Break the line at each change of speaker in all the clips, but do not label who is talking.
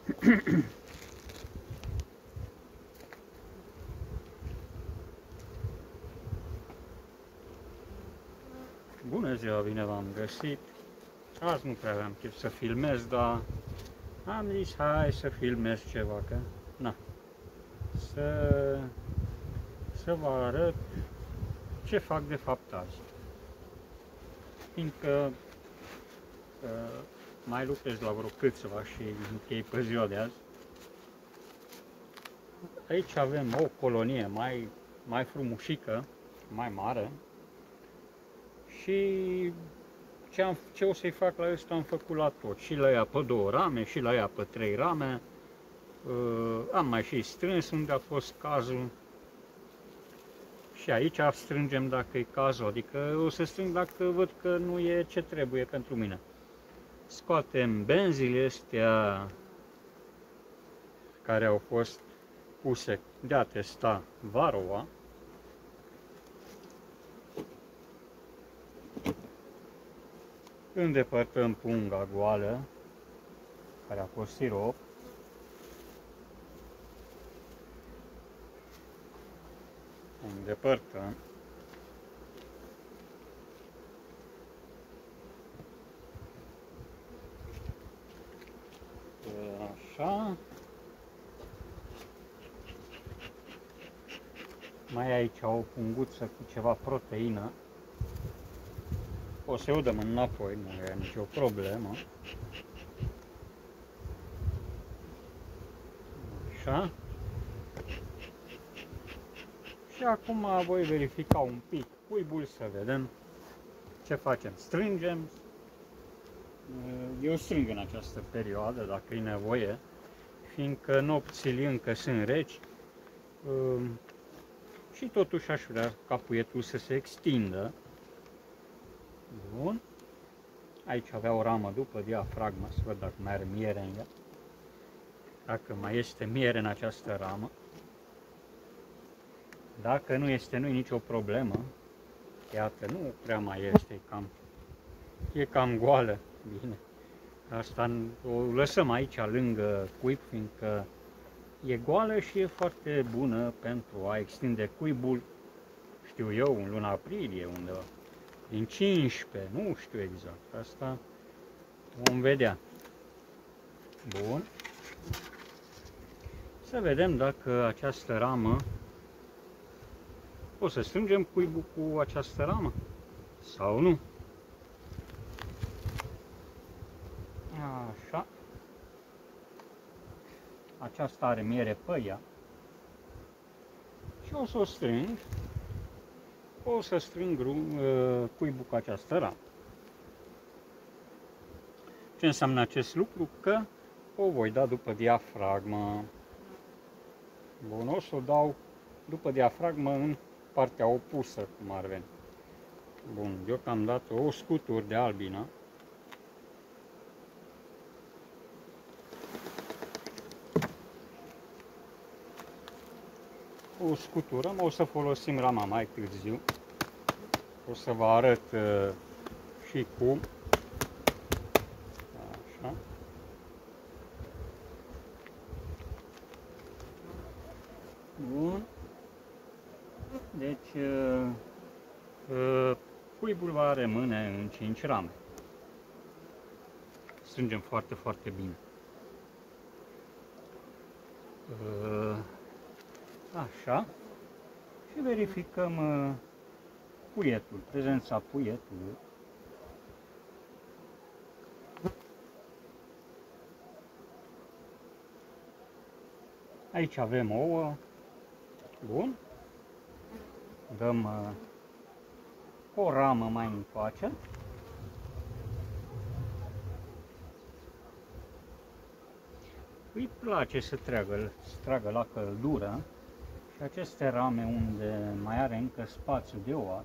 Bună ziua, bine v-am găsit. Azi nu prea aveam chef să filmez, dar am zis hai să filmez ceva, că na, să vă arăt ce fac de fapt azi. Fiindcă mai lucrez la vreo câțiva și închei pe ziua de azi. Aici avem o colonie mai frumușică, mai mare. Și ce o să-i fac la ăsta am făcut la tot. Și la ea pe 2 rame, și la ea pe 3 rame. Am mai și strâns unde a fost cazul. Și aici strângem dacă e cazul, adică o să strâng dacă văd că nu e ce trebuie pentru mine. Scoatem benzile astea care au fost puse de a testa Varroa. Îndepărtăm punga goală, care a fost sirop. Îndepărtăm. Așa. Mai aici o punguță cu ceva proteină. O să o dăm înapoi, nu e nicio problemă. Așa. Și acum voi verifica un pic cuibul să vedem ce facem. Strângem. Eu strâng în această perioadă, dacă e nevoie, fiindcă nopțile încă sunt reci și totuși aș vrea ca puietul să se extindă. Bun. Aici avea o ramă după diafragmă, să văd dacă mai are miere în ea. Dacă mai este miere în această ramă. Dacă nu este, nu e nicio problemă. Iată, nu prea mai este, e cam goală. Bine. Asta o lăsăm aici lângă cuib, fiindcă e goală și e foarte bună pentru a extinde cuibul, știu eu, în luna aprilie, undeva. Din 15, nu știu exact, asta vom vedea. Bun. Să vedem dacă această ramă, o să strângem cuibul cu această ramă sau nu. Așa. Aceasta are miere pe ea. Și o să o strâng. O să strâng cuibul cu această ramă. Ce înseamnă acest lucru? Că o voi da după diafragmă. Bun, o să o dau după diafragmă în partea opusă, cum ar veni. Bun, deocamdată o scutur de albină. O scuturăm, o să folosim rama mai târziu. O să vă arăt și cum. Așa. Bun. Deci, cuibul va rămâne în 5 rame. Strângem foarte, foarte bine. Așa. Și verificăm puietul, prezența puietului. Aici avem ouă. Bun. Dăm o ramă mai încoace. Îi place să tragă la căldură și aceste rame unde mai are încă spațiu de ouă,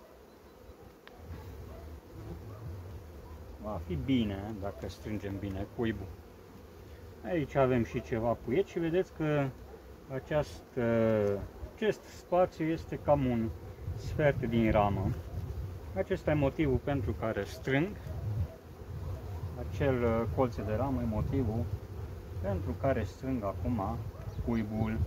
va fi bine dacă strângem bine cuibul. Aici avem și ceva puiet și vedeți că acest spațiu este cam un sfert din ramă. Acesta e motivul pentru care strâng acel colț de ramă, e motivul pentru care strâng acum cuibul.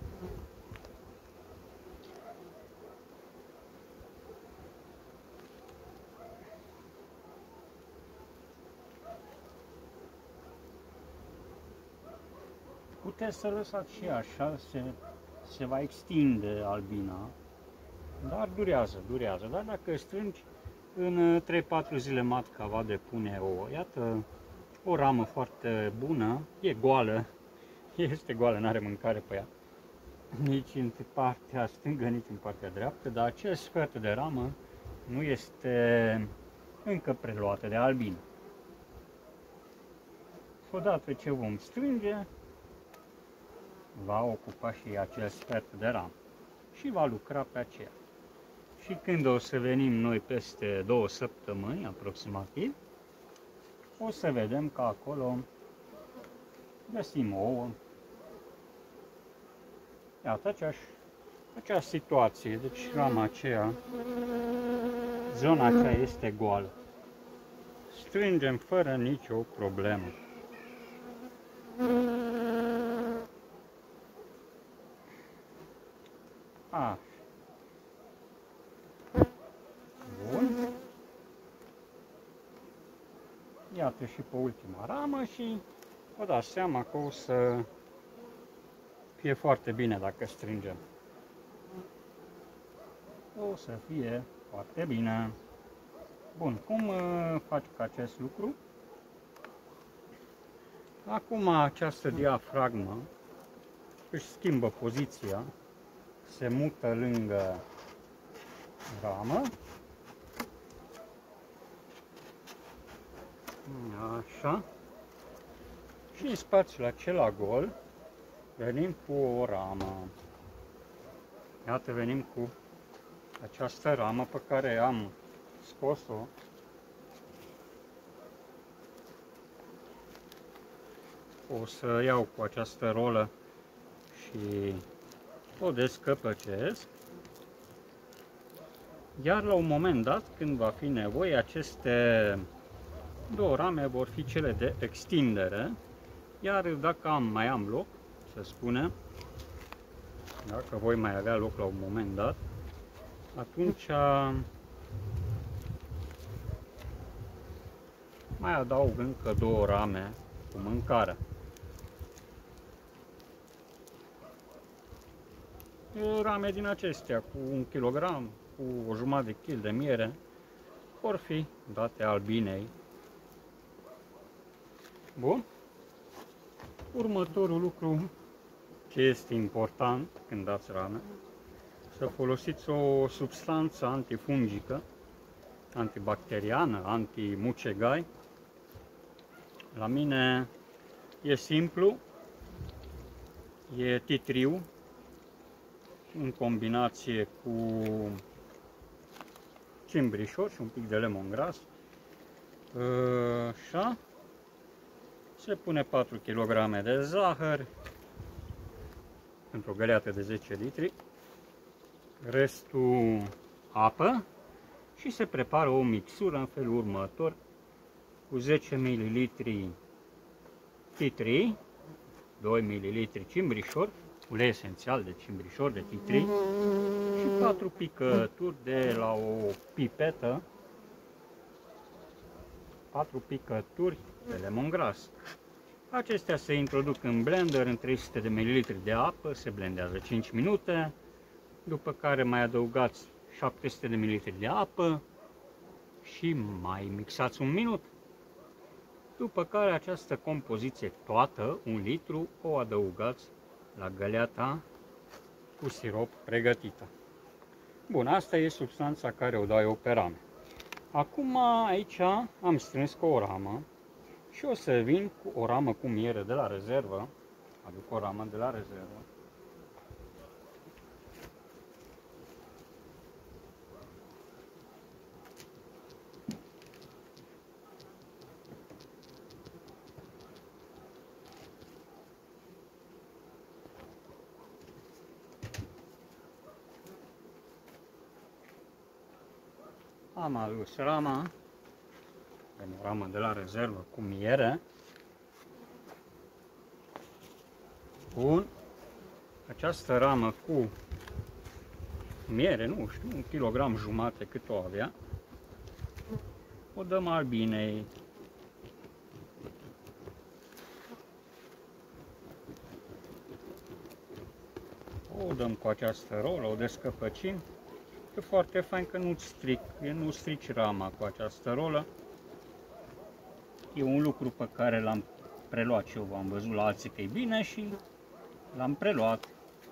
Puteți să lăsați și așa, se va extinde albina, dar durează. Dar dacă strângi, în 3-4 zile matca va depune ouă. Iată, o ramă foarte bună, e goală, este goală, nu are mâncare pe ea, nici în partea stângă, nici în partea dreaptă, dar acest sfert de ramă nu este încă preluată de albină. Odată ce vom strânge, va ocupa și acel sfert de ramă și va lucra pe aceea. Și când o să venim noi peste 2 săptămâni aproximativ, o să vedem că acolo găsim ouă. Iată acea situație, deci rama aceea, zona aceea este goală. Strângem fără nicio problemă. Așa. Bun. Iată și pe ultima ramă și vă dați seama că o să fie foarte bine dacă strângem. O să fie foarte bine. Bun, cum fac acest lucru? Acum această diafragmă își schimbă poziția, se mută lângă ramă. Așa. Și în spațiul acela gol venim cu o ramă. Iată, venim cu această ramă pe care am scos-o. O să iau cu această rolă și o descăpăcesc. Iar la un moment dat, când va fi nevoie, aceste 2 rame vor fi cele de extindere. Iar dacă mai am loc, să spunem, dacă voi mai avea loc la un moment dat, atunci mai adaug încă 2 rame cu mâncare. Rame din acestea cu 1 kg, cu o jumătate de kil de miere, vor fi date albinei. Bun. Următorul lucru ce este important când dați rame, să folosiți o substanță antifungică, antibacteriană, antimucegai. La mine e simplu, e titriu în combinație cu cimbrișor și un pic de lemongrass. Așa. Se pune 4 kg de zahăr într-o găleată de 10 litri, restul apă și se prepară o mixură în felul următor: cu 10 ml titri, 2 ml cimbrișor, ulei esențial de cimbrișor, de titri, și 4 picături de la o pipetă, 4 picături de lemongrass. Acestea se introduc în blender în 300 de ml de apă, se blendează 5 minute, după care mai adăugați 700 de ml de apă și mai mixați 1 minut. După care această compoziție toată, 1 litru, o adăugați la găleata cu sirop pregătită. Bun, asta e substanța care o dau eu pe rame. Acum aici am strâns cu o ramă și o să vin cu o ramă cu miere de la rezervă. Aduc o ramă de la rezervă. Am adus rama, o ramă de la rezervă cu miere. Bun. Această ramă cu miere, nu știu, 1,5 kg cât o avea, o dăm Albinei. O dăm cu această rolă, o descăpăcim. E foarte fain că nu strici rama cu această rolă. E un lucru pe care l-am preluat și eu, am văzut la alții că e bine și l-am preluat.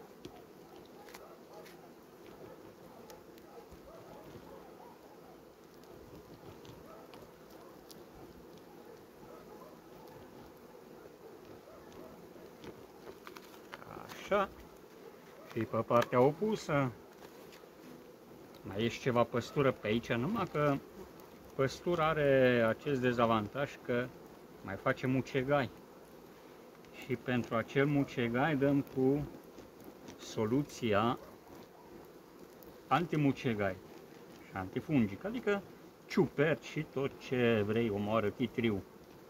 Așa. Și pe partea opusă mai e ceva păstură pe aici, numai că păstura are acest dezavantaj că mai face mucegai. Și pentru acel mucegai dăm cu soluția antimucegai și antifungic, adică ciuperci și tot ce vrei, omoară, chitriu.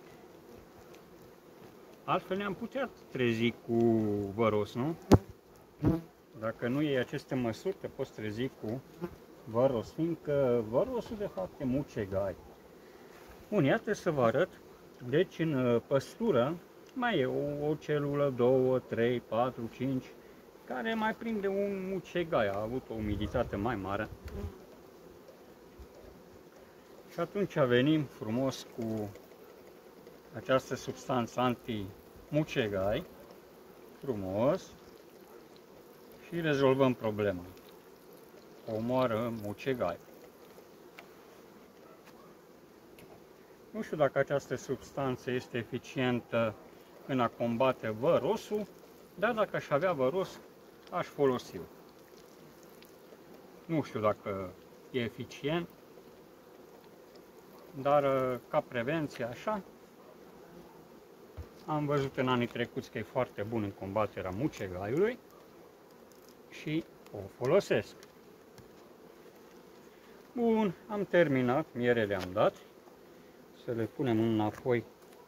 Altfel ne-am putea trezi cu văros, nu? Dacă nu iei aceste măsuri, te poți trezi cu văros, fiindcă vărosul de fapt e mucegai. Bun, iată să vă arăt. Deci în păstură mai e o celulă, 2, 3, 4, 5, care mai prinde un mucegai, a avut o umiditate mai mare. Și atunci venim frumos cu această substanță anti-mucegai, frumos, și rezolvăm problema. Omoară mucegai. Nu știu dacă această substanță este eficientă în a combate vărosul, dar dacă aș avea văros, aș folosi-o. Nu știu dacă e eficient, dar ca prevenție așa, am văzut în anii trecuți că e foarte bun în combaterea mucegaiului și o folosesc. Bun, am terminat, mierele am dat, să le punem înapoi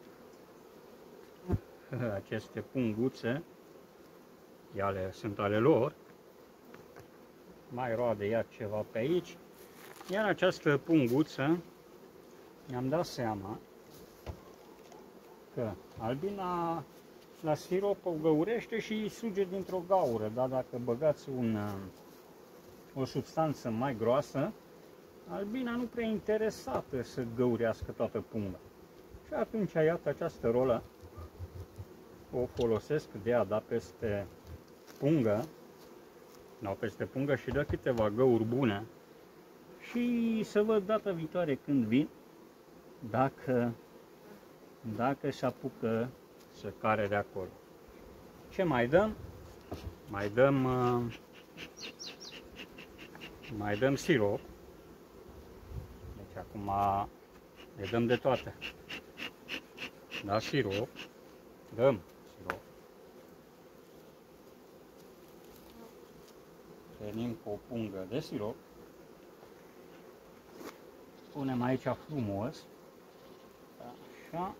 aceste punguțe, ele sunt ale lor, mai roade iar ceva pe aici, iar această punguță mi-am dat seama că albina la sirop o găurește și îi suge dintr-o gaură, dar dacă băgați o substanță mai groasă, albina nu prea e interesată să găurească toată punga. Și atunci, iată, această rolă o folosesc de a da peste pungă, dau peste pungă și dă câteva găuri bune și să văd data viitoare când vin dacă se apucă să care de acolo. Ce mai dăm? Mai dăm sirop. Deci acum le dăm de toate. Da, sirop. Dăm sirop. Venim cu o pungă de sirop. Punem aici frumos. Așa.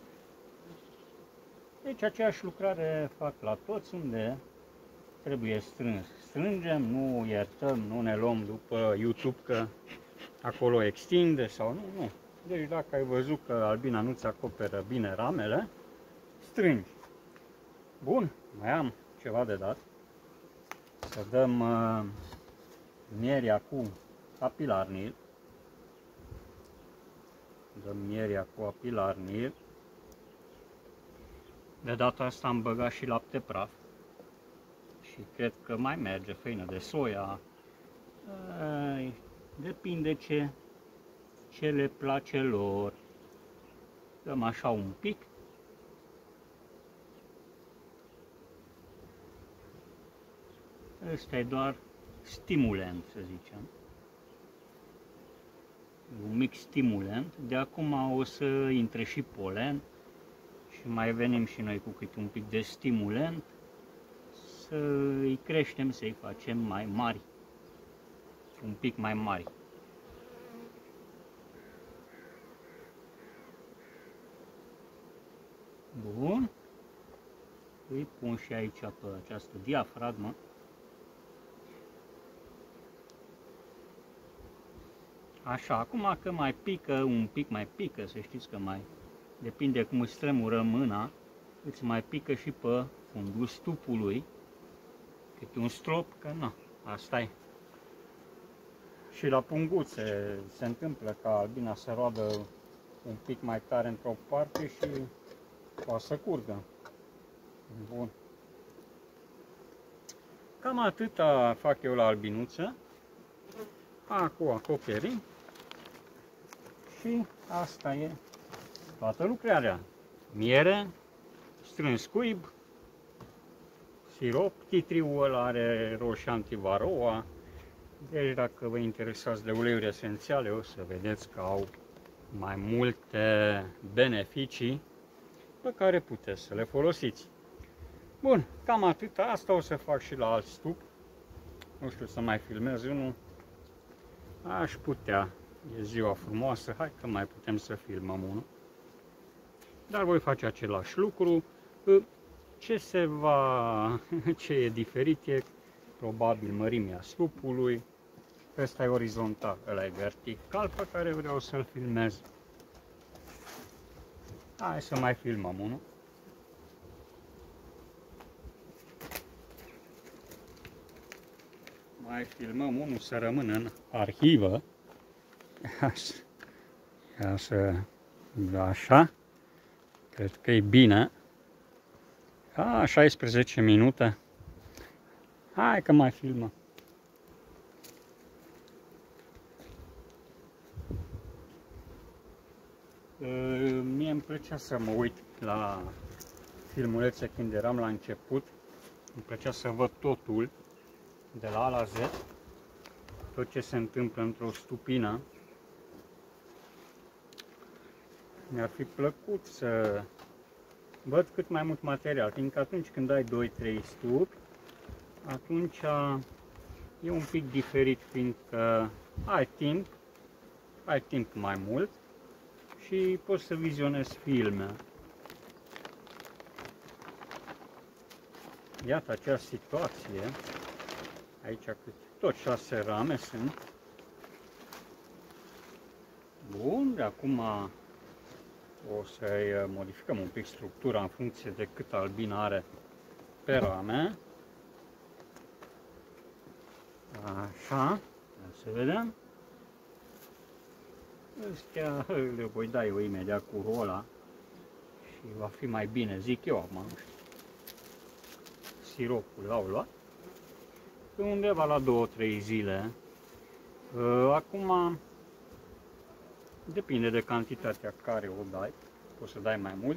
Deci aceeași lucrare fac la toți, unde trebuie strâns. Strângem, nu iertăm, nu ne luăm după YouTube că acolo extinde sau nu. Deci dacă ai văzut că albina nu-ți acoperă bine ramele, strângi. Bun, mai am ceva de dat. Să dăm mierea cu apilarnil. Dăm mierea cu apilarnil. De data asta am băgat și lapte praf. Și cred că mai merge făină de soia. Depinde ce le place lor. Dăm așa un pic. Ăsta e doar stimulant, să zicem. Un mic stimulant. De acum o să intre și polen. Și mai venim și noi cu câte un pic de stimulant. Să îi creștem, să îi facem mai mari. Un pic mai mari. Bun. îi pun și aici pe această diafragmă. Așa, acum că mai pică, un pic mai pică, să știți că mai depinde cum îți tremură mâna, îți mai pică și pe fundul stupului, câte un strop, că nu, asta e. Și la punguțe se întâmplă ca albina să roadă un pic mai tare într-o parte și poate să curgă. Bun. Cam atâta fac eu la albinuță. Acum acoperim și asta e toată lucrarea. Miere, strâns cuib, sirop, titriul ăla are roșii antivaroa. Deci dacă vă interesați de uleiuri esențiale, o să vedeți că au mai multe beneficii pe care puteți să le folosiți. Bun, cam atât. Asta o să fac și la alt stup. Nu știu să mai filmez unul. Aș putea. E ziua frumoasă. Hai că mai putem să filmăm unul. Dar voi face același lucru. Ce e diferit e probabil mărimea stupului. Ăsta e orizontal, ăla e vertical pe care vreau să-l filmez. Hai să mai filmăm unul. Mai filmăm unul să rămână în arhivă. Așa. Cred că e bine. 16 minute. Hai că mai filmăm. Mie îmi plăcea să mă uit la filmulețe când eram la început. Îmi plăcea să văd totul, de la A la Z, tot ce se întâmplă într-o stupină. Mi-ar fi plăcut să văd cât mai mult material, fiindcă atunci când ai 2-3 stupi, atunci e un pic diferit, fiindcă ai timp mai mult și poți să vizionezi filme. Iată acea situație, aici tot 6 rame sunt. Bun, de acum o să-i modificăm un pic structura în funcție de cât albină are pe rame. Așa, să vedem. Astea le voi da eu imediat cu rola și va fi mai bine, zic eu acum. Siropul l-au luat pe undeva la 2-3 zile. Acum depinde de cantitatea care o dai, poți să dai mai mult.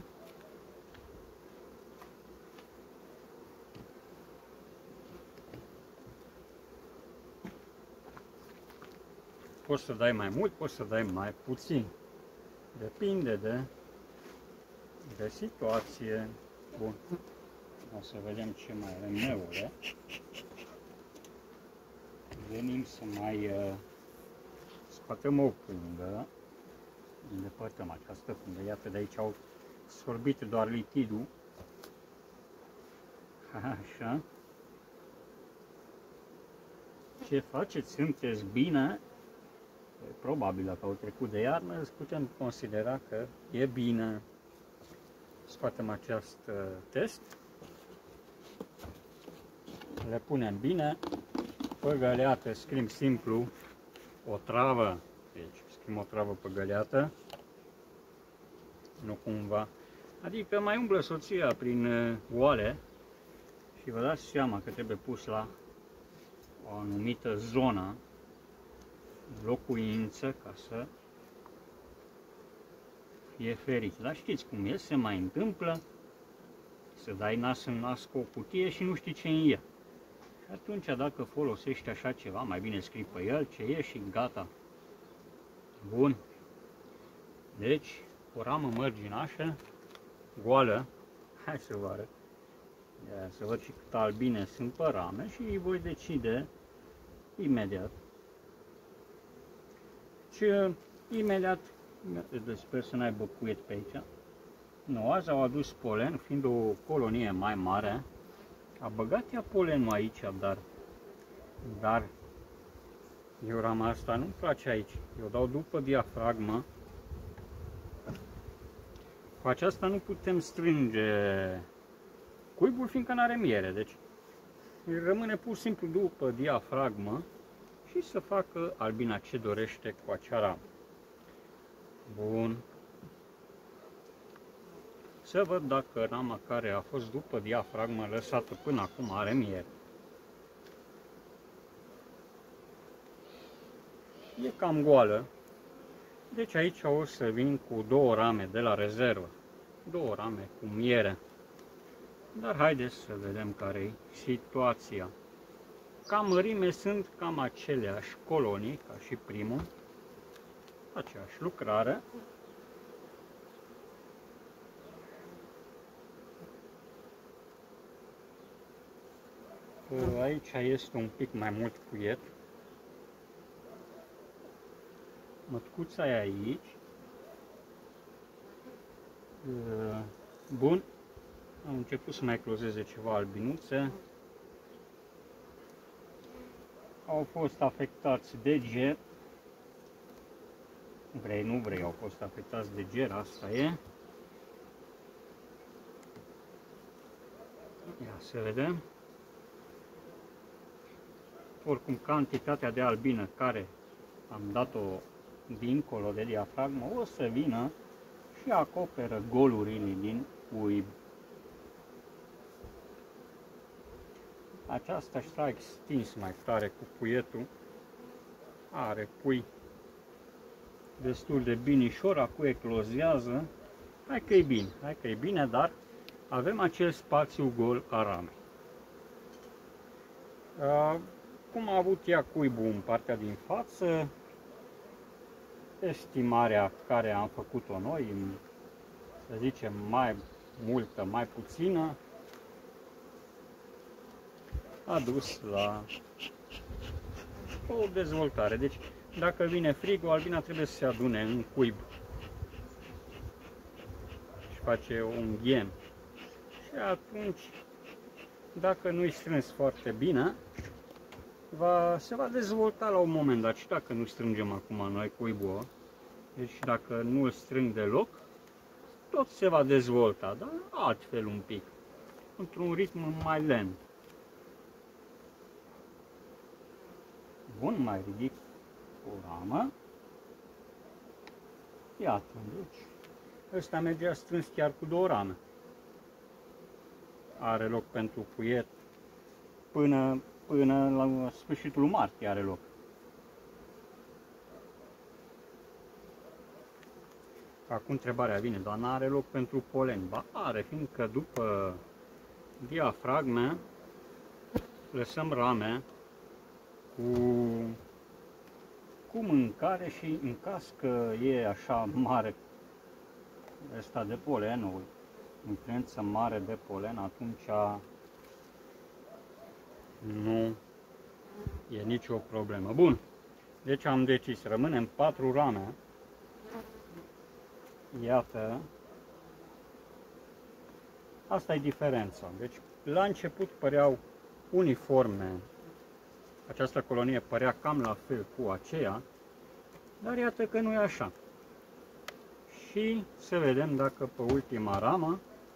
Poți să dai mai mult, poți să dai mai puțin. Depinde de situație. Bun. O să vedem ce mai avem nevoie. Venim să mai scoatem o pungă. Îndepărtăm această pungă. Iată, de aici au sorbit doar lichidul. Așa. Ce faceți? Sunteți bine? Probabil dacă au trecut de iarnă, putem considera că e bine. Scoatem acest test. Le punem bine. Pe găleată scriem simplu o travă. Deci scriem o travă pe găleată. Nu cumva. Adică mai umblă soția prin oale și vă dați seama că trebuie pus la o anumită zonă, locuință, ca să fie ferit. Dar știți cum e, se mai întâmplă să dai nas în nas cu o cutie și nu știi ce în ea. Și atunci dacă folosești așa ceva, mai bine scrii pe el ce e și gata. Bun. Deci, o ramă mărginașă, goală. Hai să vă arăt. Să văd și câte albine sunt pe rame și voi decide imediat. Și imediat, sper să n-aibă cuiet pe aici. Nu, azi au adus polen, fiind o colonie mai mare. A băgat ea polenul aici, dar eu rama asta nu-mi place aici. Eu dau după diafragmă. Cu aceasta nu putem strânge cuibul, fiindcă nu are miere. Deci rămâne pur și simplu după diafragmă și să facă albina ce dorește cu acea ramă. Bun. Să văd dacă rama care a fost după diafragmă lăsată până acum are miere. E cam goală. Deci aici o să vin cu 2 rame de la rezervă. 2 rame cu miere. Dar haideți să vedem care e situația. Ca mărime sunt cam aceleași colonii ca și primul. Aceeași lucrare. Aici este un pic mai mult cuiet. Mătcuța e aici. Bun. Am început să mai eclozeze ceva albinuțe. Au fost afectați de ger. Vrei, nu vrei, au fost afectați de ger, asta e. Ia să vedem. Oricum, cantitatea de albină care am dat-o dincolo de diafragmă o să vină și acoperă golurile din cuib. Aceasta s-a extins mai tare cu puietul. Are pui destul de binișor, acum eclozează. Hai că e bine, dar avem acel spațiu gol a ramei. Cum a avut ea cuibul în partea din față, estimarea care am făcut-o noi, să zicem mai multă, mai puțină, a dus la o dezvoltare. Deci, dacă vine frigul, albina trebuie să se adune în cuib și face un ghen. Și atunci, dacă nu-i strâns foarte bine, se va dezvolta la un moment dat. Și dacă nu strângem acum noi cuibul, deci dacă nu îl strâng deloc, tot se va dezvolta, dar altfel un pic, într-un ritm mai lent. Bun, mai ridic o ramă. Iată, deci, ăsta mergea strâns chiar cu 2 rame. Are loc pentru puiet până la sfârșitul martie are loc. Acum întrebarea vine, dar nu are loc pentru polen? Ba are, fiindcă după diafragme lăsăm rame cu mâncare și în caz că e așa mare ăsta de polen, o influență mare de polen, atunci nu e nicio problemă. Bun, deci am decis, rămânem 4 rame. Iată, asta e diferența. Deci la început păreau uniforme, această colonie părea cam la fel cu aceea, dar iată că nu e așa. Și să vedem dacă pe ultima ramă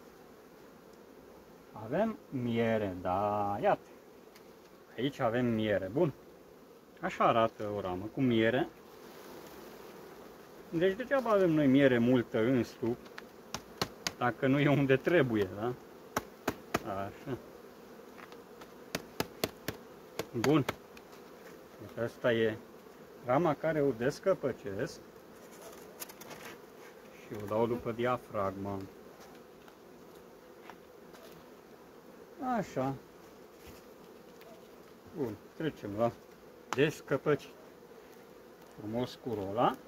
avem miere. Da, iată, aici avem miere. Bun, așa arată o ramă cu miere. Deci degeaba avem noi miere multă în stup, dacă nu e unde trebuie, da? Așa. Bun. Deci asta e rama care o descăpăcesc și o dau după diafragmă. Așa. Bun, trecem la descăpăci. Frumos cu rola.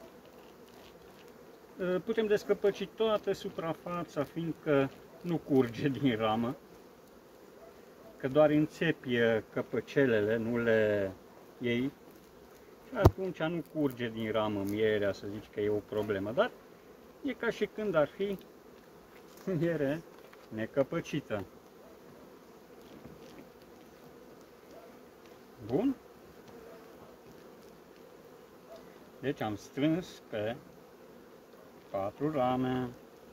Putem descăpăci toată suprafața, fiindcă nu curge din ramă, că doar înțepi căpăcelele, nu le iei, și atunci nu curge din ramă mierea, să zici că e o problemă, dar e ca și când ar fi miere necăpăcită. Bun? Deci am strâns pe 4 rame.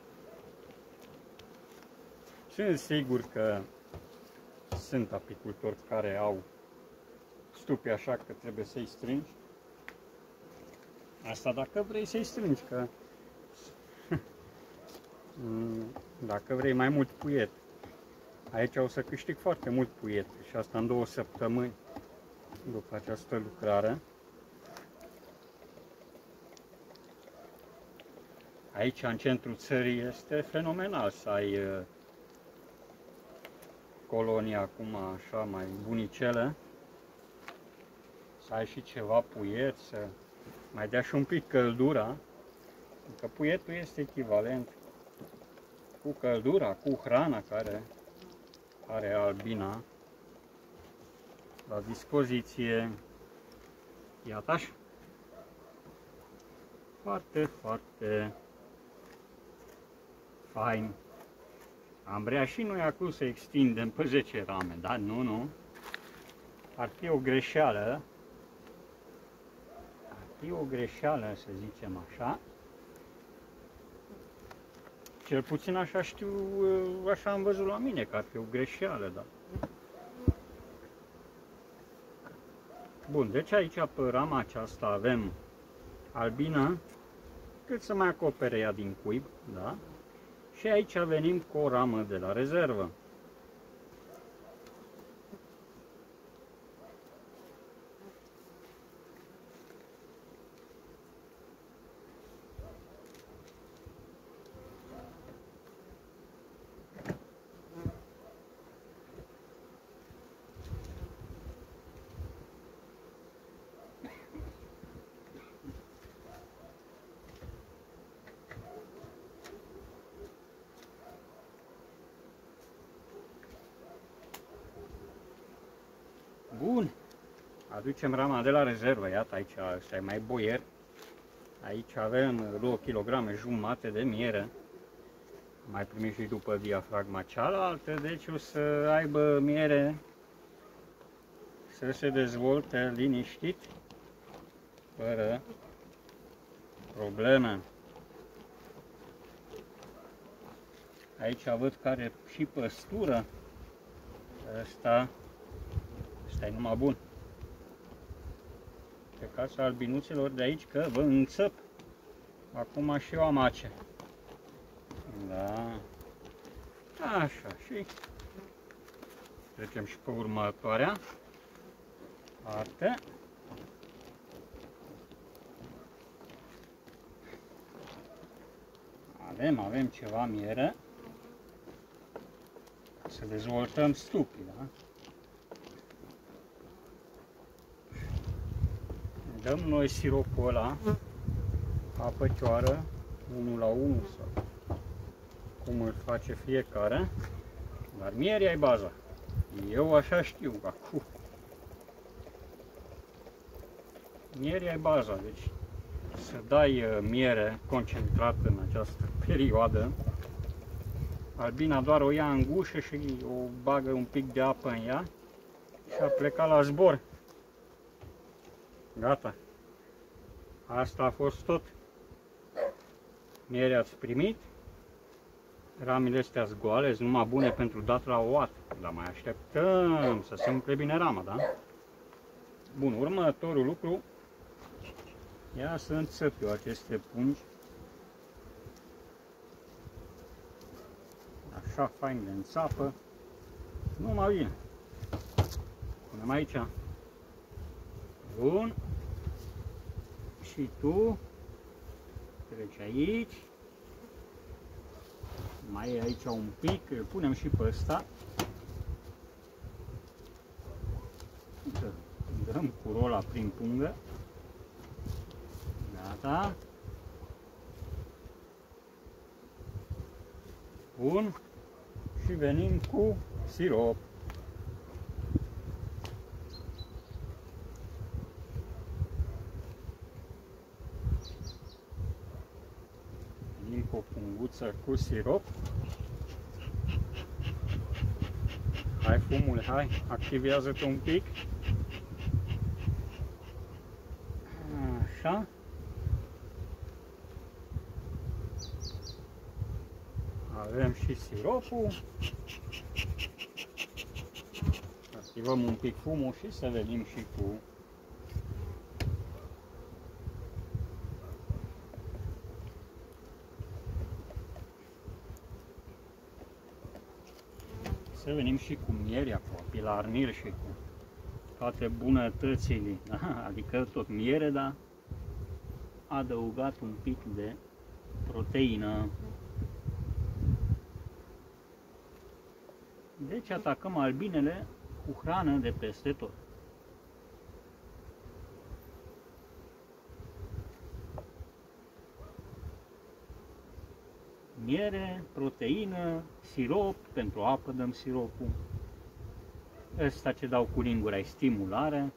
Sunt sigur că sunt apicultori care au stupi așa că trebuie să-i strângi. Asta dacă vrei să-i strângi, că dacă vrei mai mult puiet. Aici o să câștig foarte mult puiet și asta în 2 săptămâni după această lucrare. Aici, în centrul țării, este fenomenal să ai colonii acum așa mai bunicele, să ai și ceva puiet, să mai dea și un pic căldura, că puietul este echivalent cu căldura, cu hrana care are albina la dispoziție. Iată așa. Foarte, foarte fain. Am vrea și noi acum să extindem pe 10 rame, dar nu. Ar fi o greșeală. Ar fi o greșeală, să zicem așa. Cel puțin așa știu, așa am văzut la mine, că ar fi o greșeală, da. Bun, deci aici pe rama aceasta avem albina, cât să mai acopere ea din cuib, da? Și aici venim cu o ramă de la rezervă. Bun, aducem rama de la rezervă, iată aici, ăsta e mai boier. Aici avem 2 kg jumate de miere. Mai primim și după diafragma cealaltă, deci o să aibă miere să se dezvolte liniștit, fără probleme. Aici văd că are și păstură. Ăsta e numai bun. Pe casa albinuțelor de aici, că vă înțăp. Acum și eu am ace. Da. Așa, și trecem și pe următoarea parte. Avem ceva miere. Să dezvoltăm stupii, da? Dăm noi siropul ăla, apăcioară, 1 la 1 sau cum îl face fiecare, dar mierea e baza. Eu așa știu acum. Mierea e baza, deci să dai miere concentrată în această perioadă. Albina doar o ia în gușă și o bagă un pic de apă în ea și a plecat la zbor. Gata. Asta a fost tot. Mierea ați primit. Ramele astea goale, sunt numai bune pentru dat la oat. Dar mai așteptăm să se umple bine rama, da? Bun, următorul lucru. Ia să înțep eu aceste pungi. Așa fain de înțapă. Numai bine. Punem aici. Bun. Și tu treci aici. Mai e aici un pic, îl punem și pe ăsta. Dăm cu rola prin pungă. Gata. Bun. Și venim cu sirop. Venim cu o slăbuță cu sirop. Hai fumule, hai, activează-te un pic. Așa. Avem și siropul. Activăm un pic fumul și să venim și cu cu mierea, cu apilarnir și cu toate bunătățile, da? Adică tot miere, dar adăugat un pic de proteină. Deci atacăm albinele cu hrană de peste tot. Miere, proteină, sirop, pentru apă dăm siropul. Ăsta ce dau cu lingura e stimulare.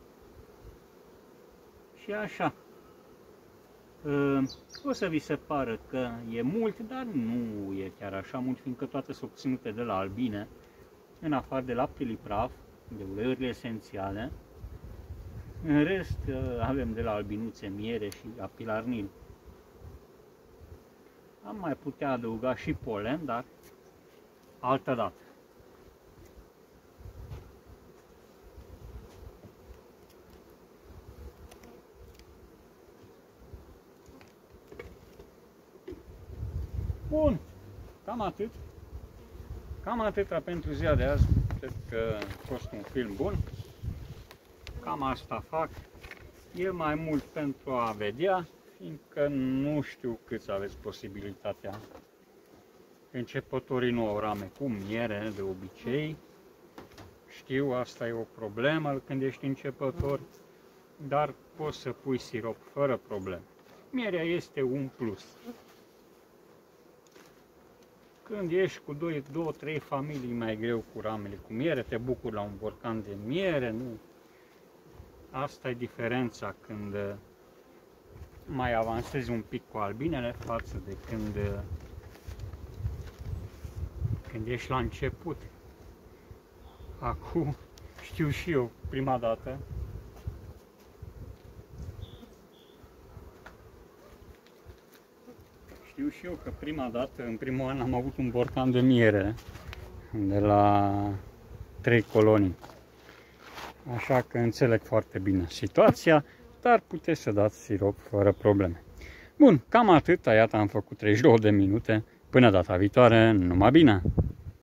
Și așa. O să vi se pară că e mult, dar nu e chiar așa mult, fiindcă toate sunt obținute de la albine, în afară de laptele praf, de uleiurile esențiale. În rest avem de la albinuțe miere și apilarnil. Am mai putea adăuga și polen, dar altă dată. Bun, cam atât. Cam atâta pentru ziua de azi. Cred că a fost un film bun. Cam asta fac. E mai mult pentru a vedea, fiindcă nu știu câți aveți posibilitatea. Începătorii nu au rame cu miere, de obicei. Știu, asta e o problemă când ești începător, dar poți să pui sirop fără probleme. Mierea este un plus. Când ești cu 2-3 familii, mai greu cu ramele cu miere, te bucuri la un borcan de miere, nu? Asta e diferența când mai avansezi un pic cu albinele față de când ești la început. Acum știu și eu prima dată. Știu și eu că prima dată, în primul an, am avut un borcan de miere de la 3 colonii. Așa că înțeleg foarte bine situația, dar puteți să dați sirop fără probleme. Bun, cam atât, iată am făcut 32 de minute. Până data viitoare, numai bine!